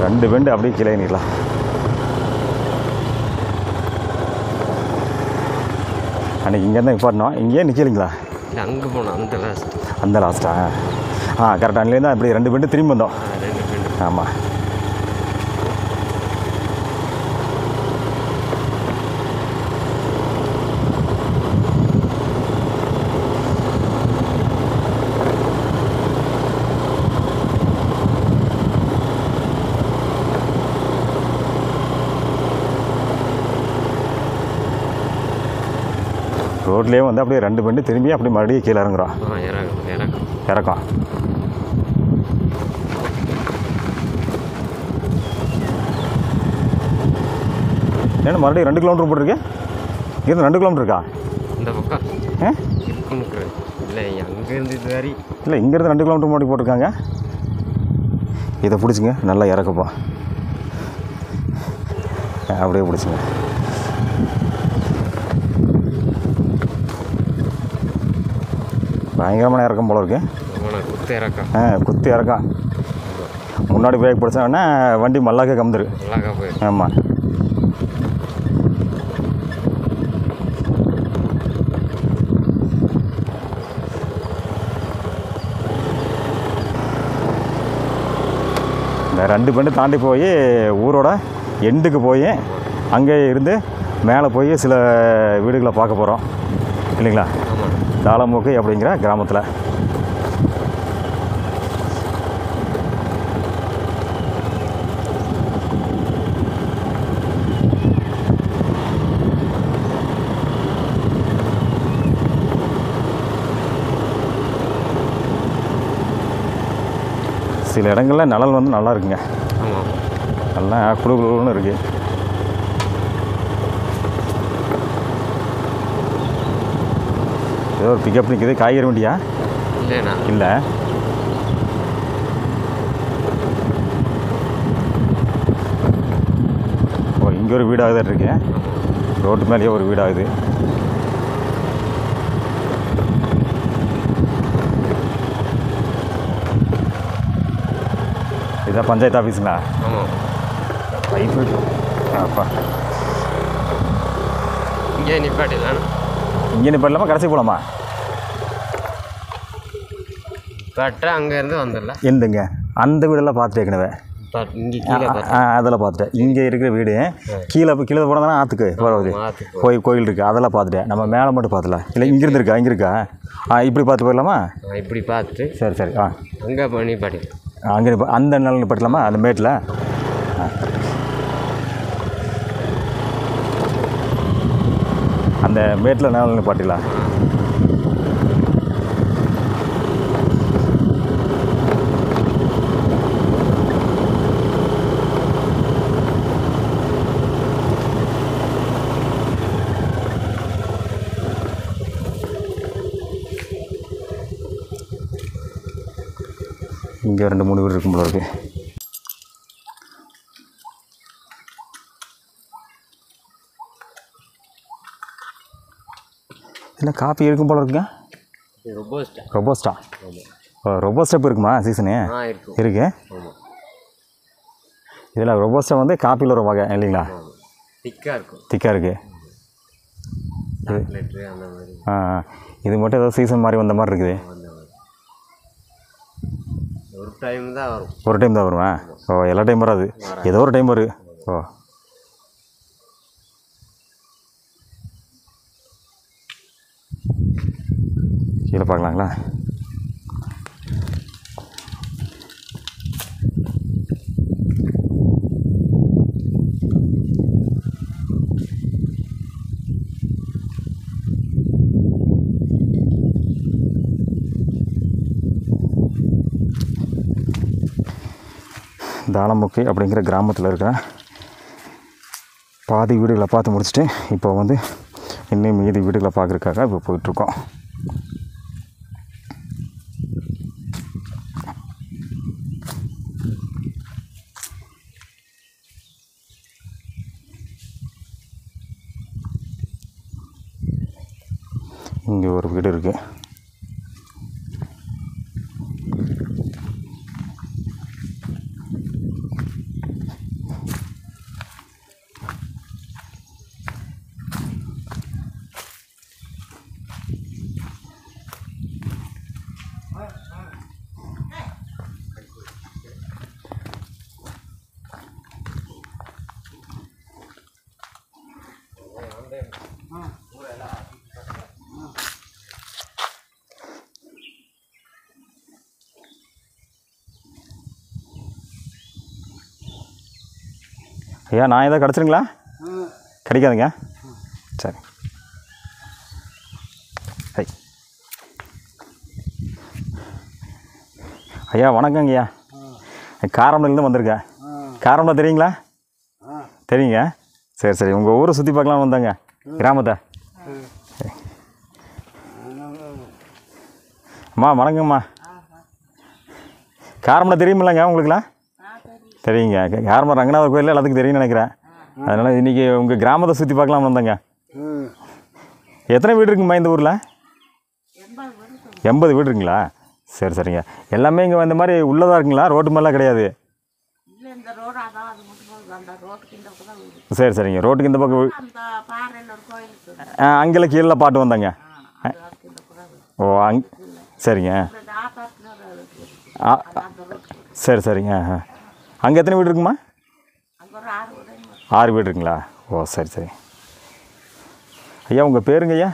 2 bend அப்படியே கீழே நிற்கலாம். அன்றைக்கி இங்கேருந்து நிப்பாட்டணும். இங்கேயே நிற்கலிங்களா? இல்லை, அங்கே போனோம். அந்த லாஸ்ட்டா? கரெக்டாக அன்னிலேருந்து அப்படி 2 பெண்டு திரும்பி வந்தோம். 2 பெண்டு. ஆமாம். ரோட்லேயே வந்து அப்படியே 2 பெண்டு திரும்பி அப்படி மறுபடியும் கீழே இறங்குறோம். இறக்கம். ஏன்னா மறுபடியும் 2 கிலோமீட்டர் போட்டிருக்கு. இங்கேருந்து 2 கிலோமீட்டர் இருக்கா? இந்த பக்கம் இல்லை, அங்கேருந்து இது வரை இல்லை, இங்கேருந்து 2 கிலோமீட்டர் முன்னாடி போட்டிருக்காங்க. இதை பிடிச்சிங்க, நல்லா இறக்கப்பா. அப்படியே பிடிச்சிங்க. பயங்கரமான இறக்கம் போல இருக்கு. குத்து இறக்கம். முன்னாடி பிரேக் பிடிச்சோன்னா வண்டி மல்லாக்க கம்ந்துரு. ஆமாம். இந்த 2 பெண்டு தாண்டி போய் ஊரோட எண்டுக்கு போய் அங்கே இருந்து மேலே போய் சில வீடுகளை பார்க்க போகிறோம் இல்லைங்களா? தாளமூக்கு அப்படிங்கிற கிராமத்தில். சில இடங்களில் நிழல் வந்து நல்லா இருக்குங்க. நல்லா குழு குழுன்னு இருக்குது. ஏதோ ஒரு பிக்கப் நிற்குது. காய்கறி வண்டியா? இல்லை. ஓ, இங்கே ஒரு வீடாக தான் இருக்கு. ரோட்டு மேலேயே ஒரு வீடாகுது. இதான் பஞ்சாயத்து ஆஃபீஸுங்களா? பைப்பு. அப்பா, இங்கே நிப்பாட்டலாமா? கடைசி போகலாமா? அங்கேருந்து வந்துடலாம். எந்தங்க அந்த வீடெல்லாம் பார்த்துட்டு ஏற்கனவே அதெல்லாம் பார்த்துட்டேன். இங்கே இருக்கிற வீடு கீழே போனால் தானே ஆற்றுக்கு போகிறது கோயில் இருக்குது. அதெல்லாம் பார்த்துட்டேன். நம்ம மேலே மட்டும் பார்த்துல. இல்லை, இங்கேருந்து இருக்கா? இங்கே இருக்கா? இப்படி பார்த்து போயிடலாமா? இப்படி பார்த்துட்டு சரி. அங்கே நிப்பாட்டி அங்கே அந்த நிலம் நிப்பாட்டலாமா? அந்த மேட்டில். அந்த மேட்டில் நிலம் நிப்பாட்டிக்கலாம். இங்கே 2-3 வீடு இருக்கும் போல இருக்கு. இல்லை, காப்பி இருக்கும் போல இருக்குங்க. ரொபோஸ்டா. ரொபோஸ்டா இப்போ இருக்குமா சீசனு? இருக்கு. இதில் ரொபோஸ்டா வந்து காப்பியில் ஒரு வகை இல்லைங்களா? திக்காக இருக்குது. இது மட்டும் ஏதோ சீசன் மாதிரி வந்த மாதிரி இருக்குது. ஒரு டைம் தான் வருமா? ஓ, எல்லா டைம் வராது. ஏதோ ஒரு டைம் வரும். ஓ, கீழே பார்க்கலாங்களா? தாளமுக்கு அப்படிங்கிற கிராமத்தில் இருக்கிற பாதி வீடுகளை பார்த்து முடிச்சுட்டு இப்போ வந்து இன்னும் மீதி வீடுகளை பார்க்குறதுக்காக இப்போ போயிட்டுருக்கோம். இங்கே ஒரு வீடு இருக்குது. ஐயா நான் ஏதாவது கிடச்சிருங்களா? கிடைக்காதுங்க. சரி. ஐயா வணக்கங்க ஐயா. காரமடையிலேருந்து வந்திருக்கேன். காரமடை தெரியுங்களா? தெரியுங்க. சரி சரி. உங்கள் ஊரை சுற்றி பார்க்கலாம் வந்தாங்க, கிராமத்தை. அம்மா வணக்கம்மா. காரமடை தெரியுமில்லங்க உங்களுக்குலாம்? தெரியுங்க. காரமடை ரங்கநாதர் கோயிலில் எல்லாத்துக்கும் தெரியும்னு நினைக்கிறேன். அதனால் இன்றைக்கி உங்கள் கிராமத்தை சுற்றி பார்க்கலாம் வந்தாங்க. எத்தனை வீடு இருக்குங்கம்மா இந்த ஊரில்? 80 வீடு இருக்குங்களா? சரி சரிங்க. எல்லாமே இங்கே இந்த மாதிரி உள்ளதாக இருக்குங்களா? ரோட்டு மேலாம் கிடையாது? சரி சரிங்க. ரோட்டுக்கு இந்த பக்கம் அங்கெல்லாம் கீழே பாட்டு வந்தாங்க. ஓ சரிங்க. சரி சரிங்க. அங்கே எத்தனை வீடு இருக்குமா? 6 வீடு இருக்குங்களா? ஓ சரி சரி. ஐயா உங்கள் பேருங்க ஐயா?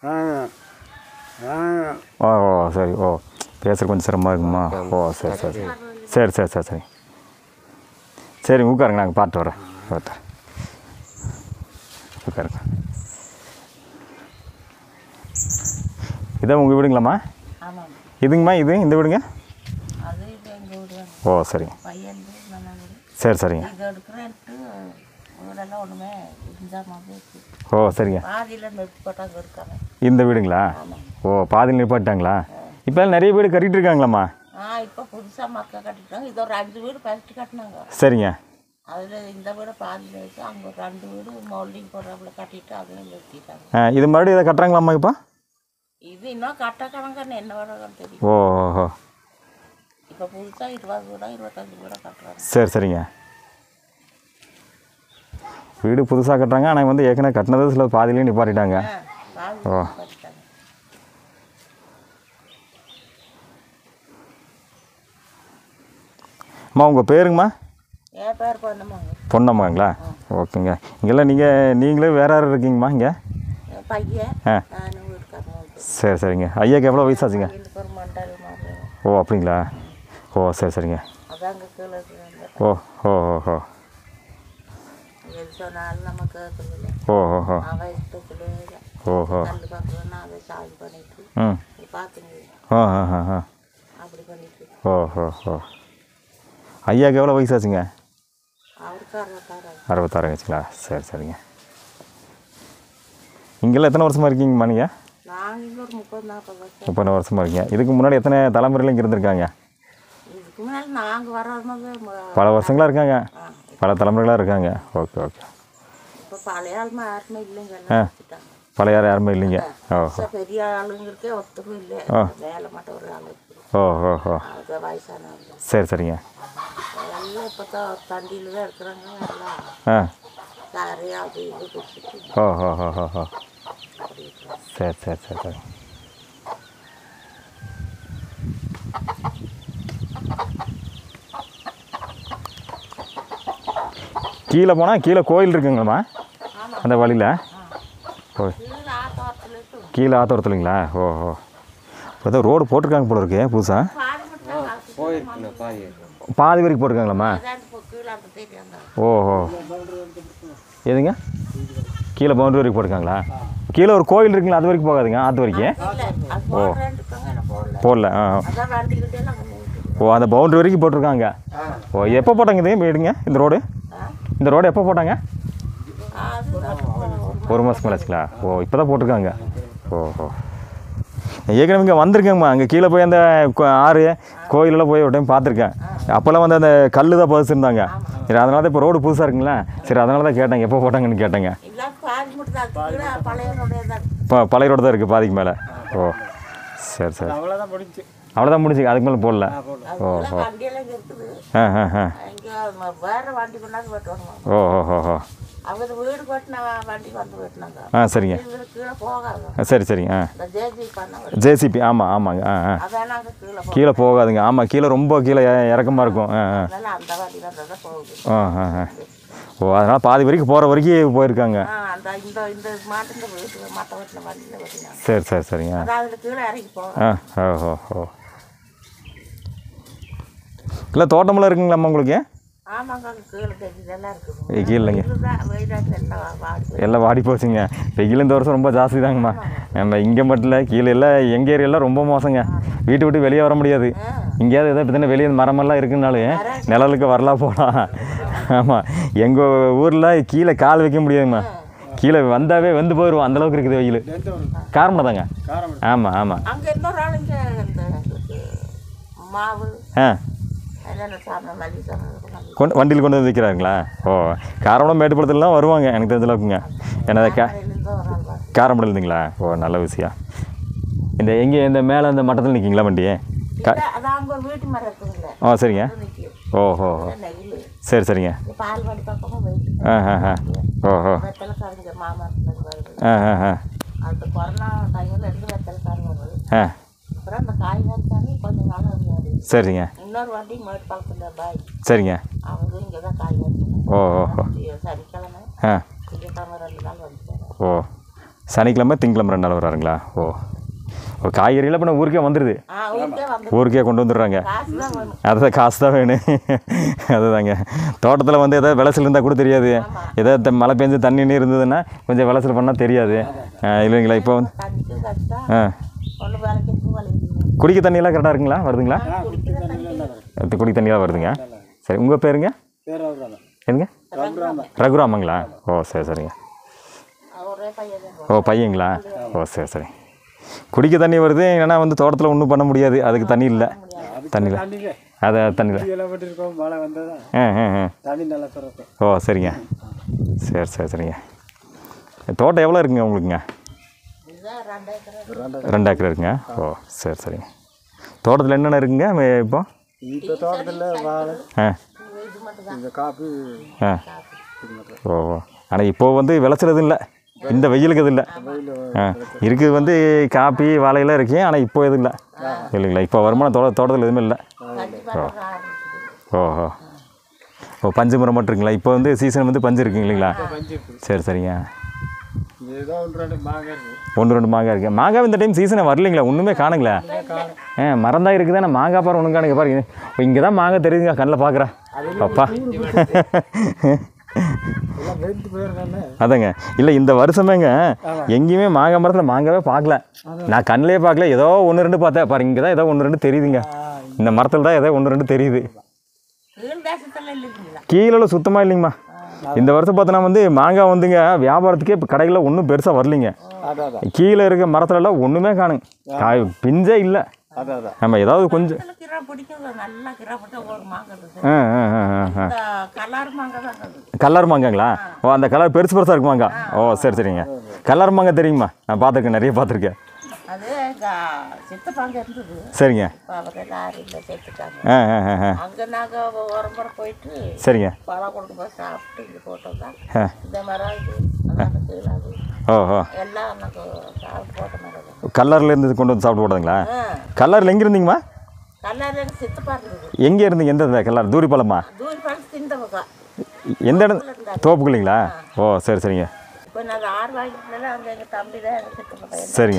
ஓ ஓ சரி. ஓ பேசுகிற கொஞ்சம் சிரமமாக இருக்குமா? ஓ சரி சரி சரி சரி சரி சரி. சரி உட்காருங்க, நாங்கள் பார்த்து வரேன். உட்காருங்க. இதான் உங்கள் வீடுங்களாம்மா? இதுங்கம்மா இது இந்த வீடுங்க? ஓ சரிங்க. சரி சரிங்க. ஓ சரிங்க. இந்த வீடுங்களா? ஓ பாதியில் நிப்பாட்டாங்களா? இப்போ நிறைய வீடு கட்டிகிட்டு இருக்காங்களாம்மா? இப்போ புதுசாக மக்கள் கட்டிட்டாங்க. இது ஒரு 5 வீடு ஃபஸ்ட்டு கட்டினாங்க. சரிங்க. அதில் இந்த வீடு பாதியில் வச்சு அங்கே ஒரு 2 வீடு மோல்டிங் போடுறாப்புல கட்டிட்டு அதையும் நிறுத்திட்டாங்க. இது மறுபடியும் இதை கட்டுறாங்களாம்மா இப்போ? இது இன்னும் கட்ட கணக்குன்னு என்ன வரும் தெரியும். ஓஹோ. இப்போ புதுசாக 20 வீடா 25 வீடா கட்டுறாங்க. சரி சரிங்க. வீடு புதுசாக கட்டுறாங்க, ஆனால் வந்து ஏற்கனவே கட்டினது சில பாதியிலையும் நிப்பாட்டிட்டாங்க. ஓ அம்மா உங்கள் பேருங்கம்மா? என் பேர் பொன்னம்மாங்க. பொன்னம்மாங்களா? ஓகேங்க. இங்கெல்லாம் நீங்களே வேறு யாரும் இருக்கீங்கம்மா இங்கே? பையன் நானும் வீட்டுக்காரங்க. சரி சரிங்க. ஐயாக்கு எவ்வளோ வயசாச்சுங்க? ஒரு மண்டல் மாதிரி. ஓ அப்படிங்களா? ஓ சரி சரிங்க. அதாங்க கீழே இருக்கிறாங்க. ஓ ஓ ஓஹோ. எது சொன்னாலும் நம்ம கேட்கல. ஓ ஓஹோ. அவன் இஷ்டத்துல ஓஹோ. கண்டு பார்க்கணும்னா அதை சார்ஜ் பண்ணிட்டு பார்த்துங்க. ஆ ஆ ஆ ஆ. அப்படி பண்ணிட்டு. ஓஹோ ஓ. ஐயாவுக்கு எவ்வளோ வயசாச்சுங்க? அவருக்கு 66 ஆச்சுங்களா? சரி சரிங்க. இங்கெல்லாம் எத்தனை வருஷமாக இருக்கீங்கம்மா நீங்கள்? நாங்கள் இங்கே ஒரு 30-40 வருஷம். 30 வருஷமாக இருக்கீங்க. இதுக்கு முன்னாடி எத்தனை தலைமுறையில் இங்கே இருந்திருக்காங்க? இதுக்கு முன்னாடி நாங்கள் வர்றது பல வருஷங்களாக இருக்காங்க, பல தலைமுறைகளாக இருக்காங்க. Okay okay. இப்போ பழைய ஆளுமா யாருமே இல்லைங்க. பழைய யாருமே இல்லைங்க. ஓஹோ. பெரிய ஆளுங்களுக்கே ஒத்துக்கும் இல்லை. வேலை மட்டும் ஒரு ஆளு. ஓஹோ. அது வயசானவங்க. சரி சரிங்க. எல்லாம் இப்போ தான் தண்டியில் தான் இருக்கிறாங்க. எல்லாம் சாரி அது இது கொடுத்துட்டு. ஓஹோ ஓஹோ. சரி சரி சரி சரி. கீழே போனால் கீழே கோயில் இருக்குங்களாம்மா அந்த வழியில்? ஓ கீழே ஆத்தோரத்துலைங்களா? ஓஹோ. இப்போ தான் ரோடு போட்டிருக்காங்க போல இருக்கு புதுசாக. பாதி வரைக்கும் போட்டிருக்காங்களாம்மா? ஓஹோ. எதுங்க கீழே பவுண்டரி வரைக்கும் போட்டிருக்காங்களா? கீழே ஒரு கோயில் இருக்குங்களா, அது வரைக்கும் போகாதுங்க ஆற்று வரைக்கும்? ஓ போடல. ஓ அந்த பவுண்டரி வரைக்கும் போட்டிருக்காங்க. ஓ எப்போ போட்டாங்க இது வீடுங்க இந்த ரோடு? இந்த ரோடு எப்போ போட்டாங்க? 1 மாதம் மேலாச்சுங்களா? ஓ இப்போ தான் போட்டிருக்காங்க. ஓஹோ. ஏற்கனவே இங்கே வந்திருக்கேங்கம்மா. அங்கே கீழே போய் அந்த ஆறு கோயிலெல்லாம் போய் ஒரு டைம் பார்த்துருக்கேன். அப்போல்லாம் வந்து அந்த கல் தான் பதிச்சிருந்தாங்க. சரி அதனால தான் இப்போ ரோடு புதுசாக இருக்குங்களா, சரி அதனால தான் கேட்டேங்க எப்போ போட்டாங்கன்னு கேட்டேங்க. இப்போ பழைய ரோடு தான் இருக்குது பாதிக்கு மேலே. ஓ சரி சரி. அவ்வளோதான் முடிஞ்சு, அதுக்கு மேலே போடல. ஓஹோ. ஆ ஆ ஆ. ஓஹோ. ஆ சரிங்க. சரி சரிங்க. ஜேசிபி ஆமாம் ஆமாங்க. கீழே போகாதுங்க. ஆமாம் கீழே ரொம்ப கீழே இறக்கமாக இருக்கும். ஓ அதனால் பாதி வரைக்கும் போகிற வரைக்கும் போயிருக்காங்க. சரி சரி சரிங்க. ஓஹோ. இல்லை தோட்டமெல்லாம் இருக்குங்களாம்மா உங்களுக்கு? ஆமாங்க கீழே தெரிஞ்சதெல்லாம் இருக்குது கீழேங்க எல்லாம் வாடி எல்லாம் வாடி போச்சுங்க. வெயில் இந்த வருஷம் ரொம்ப ஜாஸ்தி தாங்கம்மா. நம்ம இங்கே மட்டும் இல்லை, கீழே எல்லாம் எங்கள் ஏரியாலாம் ரொம்ப மோசங்க. வீட்டை விட்டு வெளியே வர முடியாது. எங்கேயாவது எதாவது பார்த்தீங்கன்னா வெளியே மரமெல்லாம் இருக்குனாலும் நிழலுக்கு வரலாம் போகலாம். ஆமாம், எங்கள் ஊரில் கீழே கால் வைக்க முடியாதுங்கம்மா. கீழே வந்தாவே வந்து போயிடுவோம், அந்தளவுக்கு இருக்குது வெயில். காரணம் தாங்க. ஆமாம் ஆமாம். அங்கே இன்னொரு ஆளுங்க மாவு ஆ என்னென்ன சாப்பிட மல்லி சாப்பிட வண்டியில் கொண்டு வந்து வைக்கிறாங்களா? ஓ, காரமடம் மேட்டுப்பாளையத்துலலாம் வருவாங்க எனக்கு தெரிஞ்சளவுக்குங்க. ஏன்னா காரமடம் இருந்தீங்களா? ஓ, நல்ல விஷயம். இந்த எங்கே இந்த மேலே இந்த மட்டத்தில் நிற்கிங்களா வண்டி? வீட்டு மரம் இருக்குங்களே. ஓ சரிங்க. ஓஹோ, சரி சரிங்க. பால்வாடி பக்கமும் ஓஹோ, அந்த கொரோனா டைமில் இருந்து வெத்தலைக்காரங்க வருது. ஆ அப்புறம் அந்த காய்கறி கொஞ்சம் நாள் வருவாரு. சரிங்க. இன்னொரு வண்டி மேட்டு பக்கத்தில் பாய் சரிங்க. அவங்க இங்கே தான் காய்கறி. ஓஹோ, சனிக்கிழமை ஆ திங்கக்கிழமை 2 நாள் வந்துட்டாங்க. ஓ, சனிக்கிழமை திங்கக்கிழமை 2 நாள் வராருங்களா? ஓ, ஓ, காய்கறிலாம் இப்போ ஊருக்கே வந்துடுது. ஊருக்கே கொண்டு வந்துடுறாங்க. அதுதான் காசு தான் வேணும். அதுதாங்க. தோட்டத்தில் வந்து எதாவது விளைச்சல் இருந்தால் கூட தெரியாது. எதாவது மழை பெஞ்சு தண்ணி நீர் இருந்ததுன்னா கொஞ்சம் விளைச்சல் பண்ணால் தெரியாது இல்லைங்களா? இப்போ வந்து ஆ குடிக்க தண்ணியெல்லாம் கரெக்டாக இருக்குங்களா? வருதுங்களா? குடிக்க தண்ணியெல்லாம் வருதுங்க. சரி, உங்கள் பேருங்க? என்னங்க? ரகுராமங்களா? ஓ சரி சரிங்க. ஓ பையங்களா? ஓ சரி சரி. குடிக்க தண்ணி வருது. ஏன்னா வந்து தோட்டத்தில் ஒன்றும் பண்ண முடியாது, அதுக்கு தண்ணி இல்லை. தண்ணியில் அதை தண்ணியில் ஓ சரிங்க. சரி சரி சரிங்க. தோட்டம் எவ்வளோ இருக்குங்க உங்களுக்குங்க? 2 ஏக்கர் இருக்குங்க. ஓ சரி சரிங்க. தோட்டத்தில் என்னென்ன இருக்குங்க இப்போ? தோட்டத்தில் வாழை, காப்பி. ஆ ஓ, ஆனால் இப்போது வந்து விளைச்சறது இல்லை, இந்த வெயிலுக்கு இது இல்லை. ஆ இருக்குது வந்து காப்பி வாழையெல்லாம் இருக்கு, ஆனால் இப்போ எதுவும் இல்லை இல்லைங்களா? இப்போ வருமானம் தோட்டத்தில் எதுவுமே இல்லை. ஓ ஓஹோ, ஓ பஞ்சு மரம் மட்டும் இருக்குங்களா? இப்போ வந்து சீசன் வந்து பஞ்சு இருக்குங்க இல்லைங்களா? சரி சரிங்க. 1-2 மாங்காய் இருக்குது. மாங்காய் இந்த டைம் சீசனை வரலைங்களா? ஒன்றுமே காணுங்களா? மரம் தான் இருக்குது, ஆனால் மாங்காய் பாரு ஒன்றும் காணுங்க. பாருங்க, இங்கே தான் மாங்காய் தெரியுதுங்க, கண்ணில் பார்க்குறேன். அப்பா அதாங்க. இல்லை, இந்த வருஷமேங்க எங்கேயுமே மாங்காய் மரத்தில் மாங்காவே பார்க்கல. நான் கண்ணிலே பார்க்கல, ஏதோ 1-2 பார்த்தேன். பாரு, இங்கே தான் ஏதோ 1-2 தெரியுதுங்க. இந்த மரத்தில் தான் ஏதோ 1-2 தெரியுது. கீழே சுத்தமாக இல்லைங்கம்மா. இந்த வருஷம் பார்த்தோன்னா வந்து மாங்காய் வந்துங்க வியாபாரத்துக்கே இப்போ கடைகளில் ஒன்றும் பெருசாக வரலிங்க. கீழே இருக்க மரத்துலலாம் ஒன்றுமே காணுங்க, காய் பிஞ்சே இல்லை. நம்ம ஏதாவது கொஞ்சம் கலர் மாங்காங்களா? ஓ, அந்த கலர் பெருசு பெருசாக இருக்கு மாங்காய். ஓ சரி சரிங்க. கலர் மாங்காய் தெரியுமா? நான் பார்த்துருக்கேன், நிறைய பார்த்துருக்கேன். சரிங்க. சரிங்க. ஓஹோ, கல்லரில் இருந்து கொண்டு வந்து சாப்பிட்டு போட்டதுங்களா? கல்லரில் எங்கே இருந்தீங்கம்மா? எங்கே இருந்தீங்க? எந்த கல்லர்? தூரிப்பாலமா? எந்த இடம்? தோப்புக்குள்ளிங்களா? ஓ சரி சரிங்க. சரிங்க.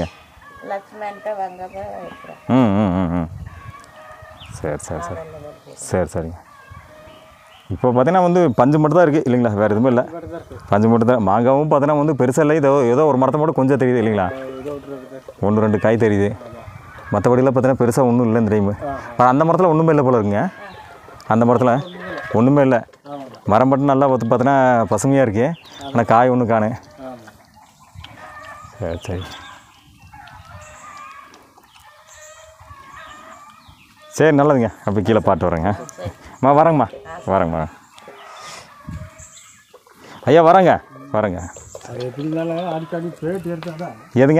ம் ம் ம் ம் சரி சரி சரி சரி சரிங்க. இப்போ பார்த்தீங்கன்னா வந்து பஞ்சு மட்டும் தான் இருக்குது இல்லைங்களா? வேறு எதுவுமே இல்லை, பஞ்சு மட்டும் தான். மாங்காவும் பார்த்தீங்கன்னா வந்து பெருசாக இல்லை, ஏதோ ஒரு மரத்தை மட்டும் கொஞ்சம் தெரியுது இல்லைங்களா? 1-2 காய் தெரியுது. மற்றபடியெல்லாம் பார்த்தீங்கன்னா பெருசாக ஒன்றும் இல்லை இந்த டைமு. அந்த மரத்தில் ஒன்றுமே இல்லை போல இருக்குங்க. அந்த மரத்தில் ஒன்றுமே இல்லை. மரம் மட்டும் நல்லா பார்த்தீங்கன்னா பசுமையாக இருக்குது, ஆனால் காய் ஒன்றும் காணு. சரி சரி சரி, நல்லதுங்க. அப்போ கீழே பாட்டு வரேங்க. வரேங்கம்மா, வரேங்கம்மா. ஐயா வரேங்க, வரேங்க. எதுங்க?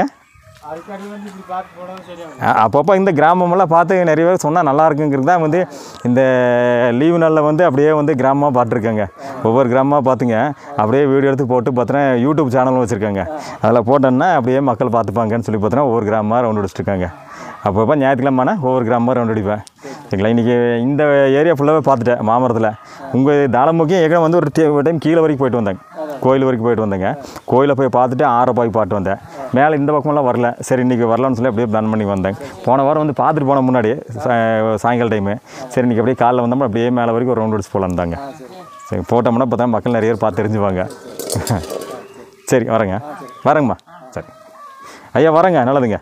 அப்பப்போ இந்த கிராமமெல்லாம் பார்த்து நிறைய பேர் சொன்னால் நல்லா இருக்குங்கிறது தான் வந்து இந்த லீவு நாளில் வந்து அப்படியே வந்து கிராமமாக பார்த்துருக்கேங்க. ஒவ்வொரு கிராமமாக பார்த்துங்க அப்படியே வீடியோ எடுத்து போட்டு பார்த்தோன்னா யூடியூப் சேனலும் வச்சுருக்காங்க. அதில் போட்டோன்னா அப்படியே மக்கள் பார்த்துப்பாங்கன்னு சொல்லி பார்த்தோன்னா ஒவ்வொரு கிராமமாக ரவுண்ட் அடிச்சிட்ருக்காங்க. அப்பப்போ ஞாயிற்றுக்கிழமைனா ஒவ்வொரு கிராமமாக ரவுண்ட் அடிப்பேன் சரிங்களா? இன்றைக்கி இந்த ஏரியா ஃபுல்லாகவே பார்த்துட்டேன் மாமரத்தில். உங்கள் தாளமுக்கியம் ஏற்கனவே வந்து ஒரு டைம் கீழே வரைக்கும் போயிட்டு வந்தேங்க, கோயில் வரைக்கும் போயிட்டு வந்தேங்க. கோயிலை போய் பார்த்துட்டு ஆரை போய் பாட்டு வந்தேன். மேலே இந்த பக்கமெல்லாம் வரல. சரி இன்றைக்கி வரலான்னு சொல்லி அப்படியே பிளான் பண்ணி வந்தேன். போன வாரம் வந்து பார்த்துட்டு போன முன்னாடி சாயங்கால டைமு. சரி இன்றைக்கி அப்படியே காலைல வந்தோம்னா அப்படியே மேலே வரைக்கும் ஒரு ரவுண்ட் அடிச்சு போகலான்னு தாங்க. சரி போட்டோம்னா பார்த்தா மக்கள் நிறைய பேர் பார்த்து தெரிஞ்சுவாங்க. சரி வரேங்கம்மா. சரி ஐயா வரேங்க. நல்லதுங்க.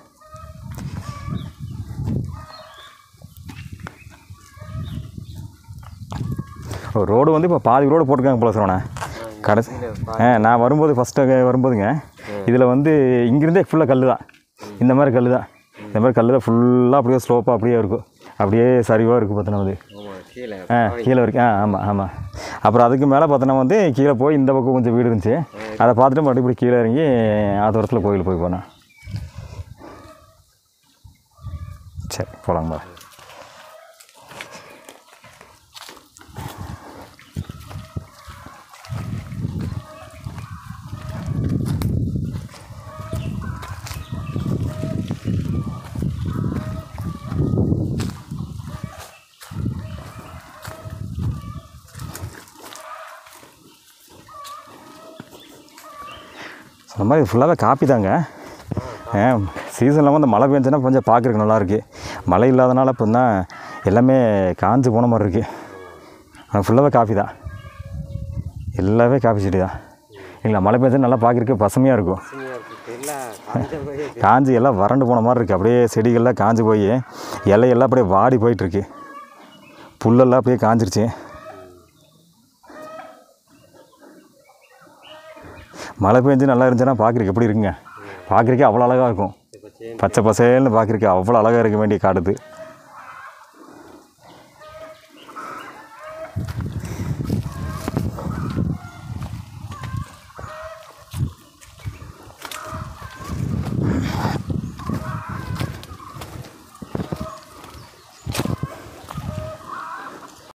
ரோடு வந்து இப்போ பாதி ரோடு போட்டிருக்காங்க போல சொன்னேன் கடைசி. நான் வரும்போது ஃபஸ்ட்டு வரும்போதுங்க இதில் வந்து இங்கேருந்தே ஃபுல்லாக கல் தான். இந்த மாதிரி கல் தான் ஃபுல்லாக அப்படியே ஸ்லோப்பாக அப்படியே இருக்கும். அப்படியே சரிவாக இருக்குது பார்த்தோன்னா வந்து கீழே வரைக்கும். ஆமாம். அப்புறம் அதுக்கு மேலே பார்த்தோன்னா வந்து கீழே போய் இந்த பக்கம் கொஞ்சம் வீடு இருந்துச்சு. அதை பார்த்துட்டு மறுபடியும் இப்படி கீழே இறங்கி ஆத்தோரத்தில் கோயில் போய் போனேன். சரி போகலாங்களா. அந்த மாதிரி ஃபுல்லாகவே காப்பி தாங்க. சீசனில் வந்து மழை பெஞ்சுன்னா கொஞ்சம் பார்க்குறதுக்கு நல்லாயிருக்கு. மழை இல்லாதனால இப்போ தான் எல்லாமே காஞ்சு போன மாதிரி இருக்குது. ஆனால் ஃபுல்லாகவே காஃபி தான். எல்லாமே காஃபி செடி தான் இல்லைங்களா. மழை பெஞ்சா நல்லா பார்க்குறதுக்கு பசுமையாக இருக்கும். காஞ்சி எல்லாம் வறண்டு போன மாதிரி இருக்குது. அப்படியே செடிகள்லாம் காஞ்சி போய் இலையெல்லாம் அப்படியே வாடி போயிட்டுருக்கு. புல்லெல்லாம் அப்படியே காஞ்சிருச்சு. மழை பெஞ்சு நல்லா இருந்துச்சுன்னா பார்க்குறதுக்கு எப்படி இருக்குங்க. பார்க்குறதுக்கே அவ்வளோ அழகாக இருக்கும். பச்சை பசேல்னு பார்க்குறதுக்கு அவ்வளோ அழகாக இருக்க வேண்டிய காடுது.